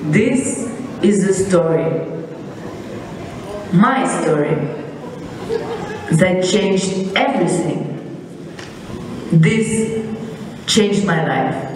This is the story, my story, that changed everything. This changed my life.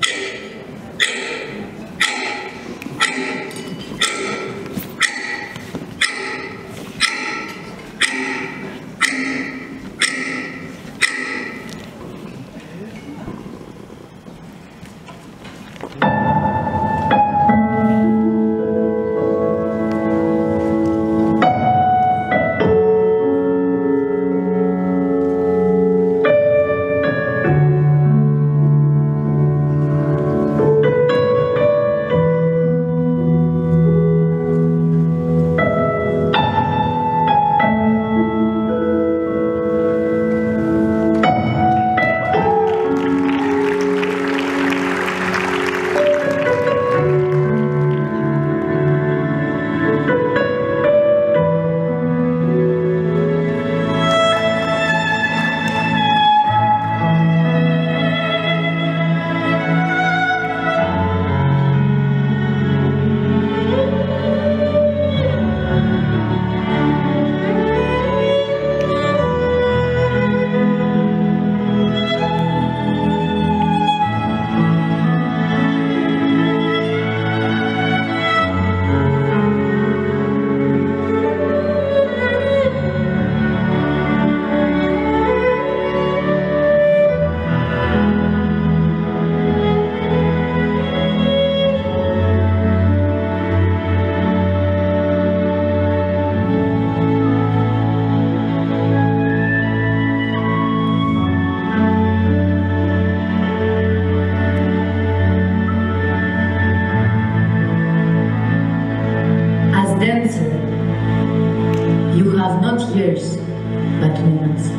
Dancer, you have not years, but moments.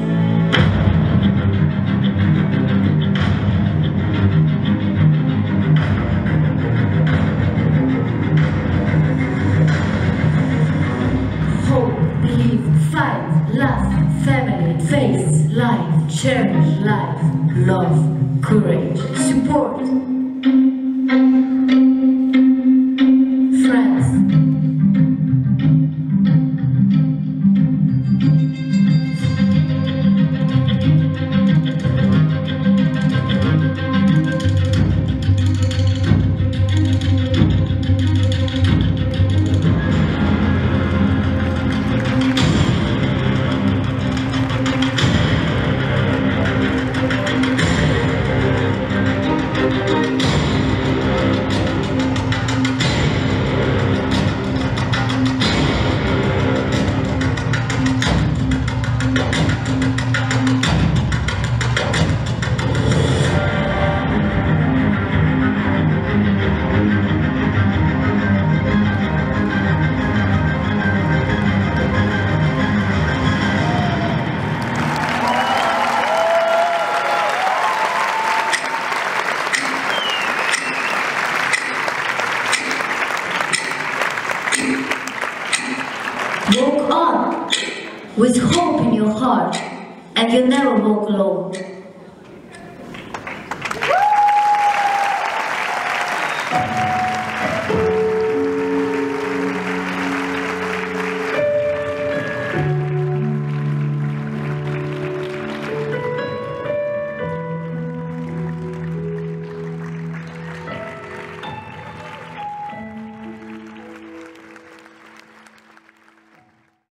Hope, believe, fight, laugh, family, face, life, cherish life, love, courage, support. Walk on, with hope in your heart, and you'll never walk alone.